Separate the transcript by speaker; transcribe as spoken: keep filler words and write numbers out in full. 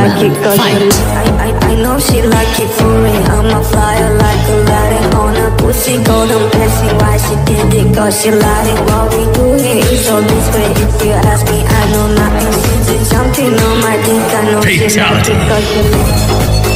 Speaker 1: like it cause
Speaker 2: Fight.
Speaker 1: I, I, I know she like it for me. I'm a flyer like Aladdin on a pussy golden blessing. Why she did it cause she lied it. What we do here is so this way. If you ask me I know nothing. She's jumping on my dick. I know she like it cause she